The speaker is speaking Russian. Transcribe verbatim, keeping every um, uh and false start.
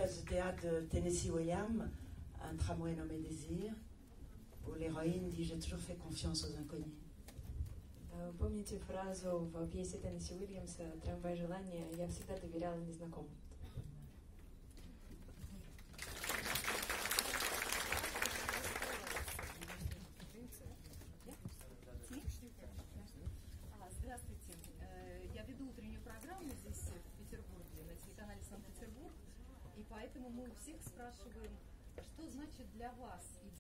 pièce de théâtre de Tennessee Williams, Un tramway nommé Désir, où l'héroïne dit « J'ai toujours fait confiance aux inconnus ». Помните фразу в пьесе Теннесси Уильямса «Трамвай желания» «Я всегда доверяла незнакомым». Здравствуйте. Я веду утреннюю программу здесь, в Петербурге, на телеканале Санкт-Петербург. И поэтому мы у всех спрашиваем, что значит для вас